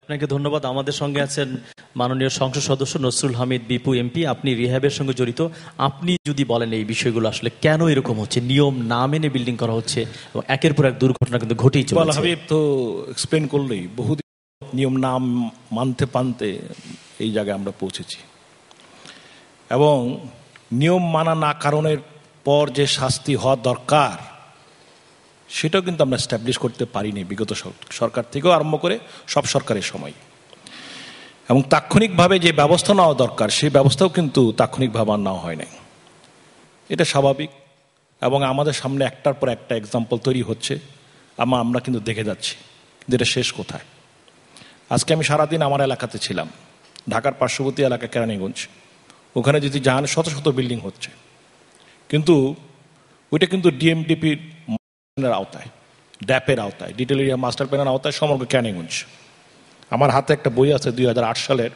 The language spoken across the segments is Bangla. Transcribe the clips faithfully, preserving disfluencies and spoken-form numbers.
আপনাকে ধন্যবাদ। আমাদের সঙ্গে আছেন মাননীয় সংসদ সদস্য নসরুল হামিদ বিপু এমপি। আপনি রিহ্যাবের সঙ্গে জড়িত। আপনি যদি বলেন এই বিষয়গুলো আসলে কেন এরকম হচ্ছে, নিয়ম না মেনে বিল্ডিং করা হচ্ছে এবং একের পর এক দুর্ঘটনা কিন্তু ঘটেই চলেছে। হাবিব তো এক্সপ্লেন করলেই, বহুদিন নিয়ম না মানতে পানতে এই জায়গায় আমরা পৌঁছেছি, এবং নিয়ম মানা না কারণের পর যে শাস্তি হওয়া দরকার সেটাও কিন্তু আমরা এস্টাবলিশ করতে পারিনি বিগত সরকার থেকেও আরম্ভ করে সব সরকারের সময়। এবং তাৎক্ষণিকভাবে যে ব্যবস্থা নেওয়া দরকার সেই ব্যবস্থাও কিন্তু তাৎক্ষণিকভাবে আর নেওয়া হয় নাই। এটা স্বাভাবিক, এবং আমাদের সামনে একটার পর একটা এক্সাম্পল তৈরি হচ্ছে, আমরা আমরা কিন্তু দেখে যাচ্ছি যে এটা শেষ কোথায়। আজকে আমি সারাদিন আমার এলাকাতে ছিলাম, ঢাকার পার্শ্ববর্তী এলাকা কেরানীগঞ্জ। ওখানে যদি যান শত শত বিল্ডিং হচ্ছে, কিন্তু ওইটা কিন্তু ডিএমডিপির আওতায়, ড্যাপের আওতায়, ডিটেল এরিয়া মাস্টার প্ল্যানের আওতায় সমগ্র কেরানীগঞ্জ। আমার হাতে একটা বই আছে দুই হাজার আট সালের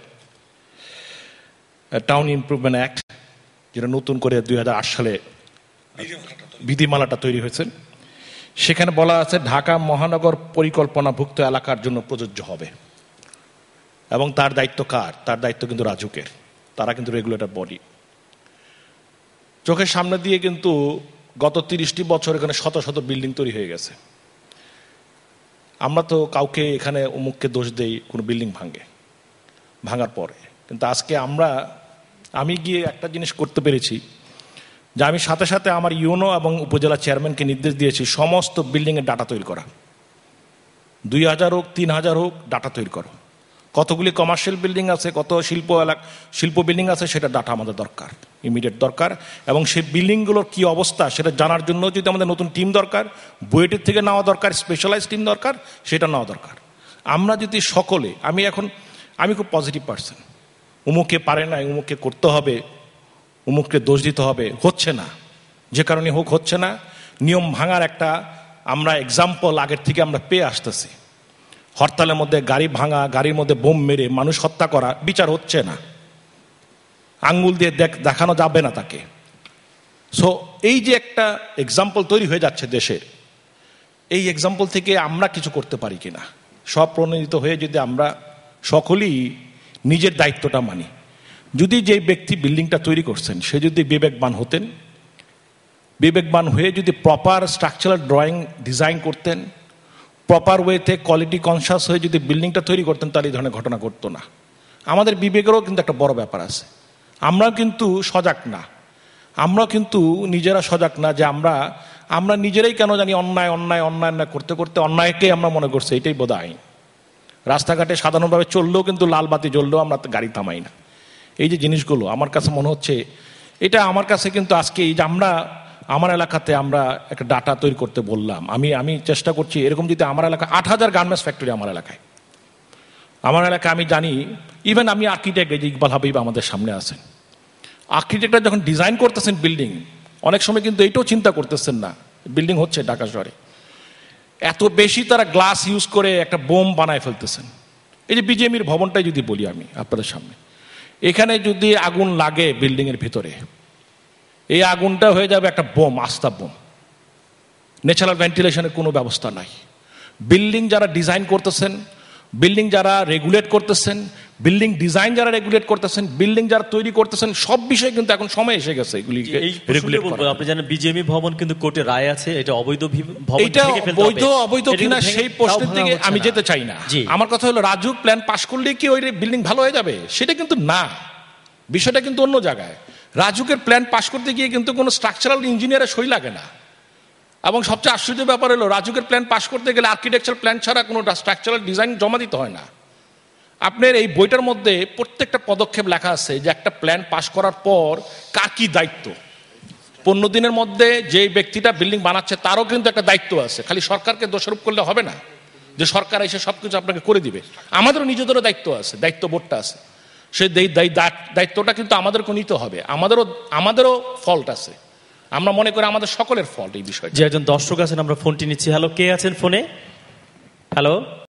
টাউন ইমপ্রুভমেন্ট অ্যাক্ট, যেটা নতুন করে দুই হাজার আট সালে বিধিমালাটা তৈরি হয়েছে। সেখানে বলা আছে ঢাকা মহানগর পরিকল্পনাভুক্ত এলাকার জন্য প্রযোজ্য হবে, এবং তার দায়িত্ব কার? তার দায়িত্ব কিন্তু রাজুকের। তারা কিন্তু রেগুলেটর বডি। চোখের সামনে দিয়ে কিন্তু গত তিরিশটি বছর এখানে শত শত বিল্ডিং তৈরি হয়ে গেছে। আমরা তো কাউকে এখানে অমুককে দোষ দেই কোনো বিল্ডিং ভাঙে, ভাঙার পরে। কিন্তু আজকে আমরা আমি গিয়ে একটা জিনিস করতে পেরেছি, যে আমি সাথে সাথে আমার ইউনো এবং উপজেলা চেয়ারম্যানকে নির্দেশ দিয়েছি সমস্ত বিল্ডিংয়ের ডাটা তৈরি করা। দুই হাজার হোক, তিন হাজার হোক, ডাটা তৈরি করো। কতগুলি কমার্শিয়াল বিল্ডিং আছে, কত শিল্প এলাকা শিল্প বিল্ডিং আছে, সেটা ডাটা আমাদের দরকার, ইমিডিয়েট দরকার। এবং সেই বিল্ডিংগুলোর কী অবস্থা সেটা জানার জন্য যদি আমাদের নতুন টিম দরকার, বুয়েটের থেকে নেওয়া দরকার, স্পেশালাইজ টিম দরকার, সেটা নেওয়া দরকার। আমরা যদি সকলে, আমি এখন আমি খুব পজিটিভ পার্সন, উমুকে পারে না, উমুকে করতে হবে, উমুককে দোষ দিতে হবে, হচ্ছে না, যে কারণে হোক হচ্ছে না। নিয়ম ভাঙার একটা আমরা এক্সাম্পল আগের থেকে আমরা পেয়ে আসতেছি। হরতালের মধ্যে গাড়ি ভাঙা, গাড়ির মধ্যে বোম মেরে মানুষ হত্যা করা, বিচার হচ্ছে না, আঙ্গুল দিয়ে দেখানো যাবে না তাকে। সো এই যে একটা এক্সাম্পল তৈরি হয়ে যাচ্ছে দেশের, এই এক্সাম্পল থেকে আমরা কিছু করতে পারি কিনা, সব প্রণোদিত হয়ে যদি আমরা সকলেই নিজের দায়িত্বটা মানি। যদি যে ব্যক্তি বিল্ডিংটা তৈরি করছেন সে যদি বিবেকবান হতেন, বিবেকবান হয়ে যদি প্রপার স্ট্রাকচারাল ড্রয়িং ডিজাইন করতেন, প্রপার ওয়েতে কোয়ালিটি কনসাস হয়ে যদি বিল্ডিংটা তৈরি করতেন, তাহলে এই ধরনের ঘটনা ঘটতো না। আমাদের বিবেকেরও কিন্তু একটা বড় ব্যাপার আছে। আমরাও কিন্তু সজাগ না, আমরা কিন্তু নিজেরা সজাগ না, যে আমরা আমরা নিজেরাই কেন জানি অন্যায় অন্যায় অন্যায় অন্যায় করতে করতে অন্যায়কে আমরা মনে করছি এটাই বোধ আইন। রাস্তাঘাটে সাধারণভাবে চললেও কিন্তু লাল বাতি জ্বললেও আমরা গাড়ি থামাই না। এই যে জিনিসগুলো আমার কাছে মনে হচ্ছে, এটা আমার কাছে কিন্তু আজকে এই যে আমরা আমার এলাকাতে আমরা একটা ডাটা তৈরি করতে বললাম, আমি আমি চেষ্টা করছি এরকম যদি আমার এলাকায় আট হাজার গার্মেন্টস ফ্যাক্টরি আমার এলাকায়, আমার এলাকায় আমি জানি, ইভেন আমি আর্কিটেক্ট, এই যে ইকবাল হাবিব আমাদের সামনে আছেন, আর্কিটেক্টরা যখন ডিজাইন করতেছেন বিল্ডিং, অনেক সময় কিন্তু এইটাও চিন্তা করতেছেন না বিল্ডিং হচ্ছে ঢাকা শহরে, এত বেশি তারা গ্লাস ইউজ করে একটা বোম বানায় ফেলতেছেন। এই যে বিজেপির ভবনটাই যদি বলি আমি আপনাদের সামনে, এখানে যদি আগুন লাগে বিল্ডিংয়ের ভিতরে, এই আগুনটা হয়ে যাবে একটা বোম, আস্তা বোম। ন্যাচারাল ভেন্টিলেশনের কোনো ব্যবস্থা নাই। বিল্ডিং যারা ডিজাইন করতেছেন, বিল্ডিং যারা রেগুলেট করতেছেন, বিল্ডিং ডিজাইন যারা রেগুলেট করতেছেন, বিল্ডিং যারা তৈরি করতেছেন, সব বিষয়ে কিন্তু এখন সময় এসে গেছে এগুলিকে রেগুলেট করা। আপনি জানেন বিজেপি ভবন কিন্তু কোর্টে রায় আছে, এটা অবৈধ ভবন, এটা বৈধ অবৈধ কিনা সেই প্রশ্নের দিকে আমি যেতে চাই না। আমার কথা হলো রাজুক প্ল্যান পাস করলে কি ওই বিল্ডিং ভালো হয়ে যাবে? সেটা কিন্তু না, বিষয়টা কিন্তু অন্য জায়গায়। রাজুকের প্ল্যান পাস করতে গিয়ে কিন্তু কোনো স্ট্রাকচারাল ইঞ্জিনিয়ারের সই লাগে না, এবং সবচেয়ে আশ্চর্যের ব্যাপার হলো রাজুকের প্ল্যান পাস করতে গেলে আর্কিটেকচার প্ল্যান ছাড়া কোনো স্ট্রাকচারাল ডিজাইন জমা দিতে হয় না। আপনার এই বইটার মধ্যে প্রত্যেকটা পদক্ষেপ লেখা আছে যে একটা প্ল্যান পাস করার পর কার কি দায়িত্ব। পনেরো দিনের মধ্যে যে ব্যক্তিটা বিল্ডিং বানাচ্ছে তারও কিন্তু একটা দায়িত্ব আছে। খালি সরকারকে দোষারোপ করলে হবে না যে সরকার এসে সবকিছু আপনাকে করে দিবে। আমাদেরও নিজেদেরও দায়িত্ব আছে, দায়িত্ব বোর্ডটা আছে, সেই দায়িত্বটা কিন্তু আমাদেরকে নিতে হবে। আমাদেরও আমাদেরও ফল্ট আছে, আমরা মনে করি আমাদের সকলের ফল্ট এই বিষয়ে। যে একজন দর্শক আছেন, আমরা ফোনটি নিচ্ছি। হ্যালো, কে আছেন ফোনে? হ্যালো।